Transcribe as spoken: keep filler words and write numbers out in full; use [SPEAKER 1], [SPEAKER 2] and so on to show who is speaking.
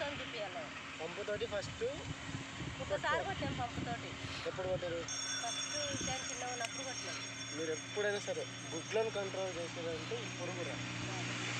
[SPEAKER 1] పంపుతో చూపించాలి.
[SPEAKER 2] పంపుతోటి ఫస్ట్
[SPEAKER 1] ఒకసారి కొట్టాం పంపుతోటి.
[SPEAKER 2] ఎప్పుడు కొట్టారు?
[SPEAKER 1] ఫస్ట్ ఇట్లాంటి చిన్న ఉన్నప్పుడు కొట్టినాం.
[SPEAKER 2] మీరు ఎప్పుడైనా సరే గుడ్లను కంట్రోల్ చేసేదంటే పురుగురా.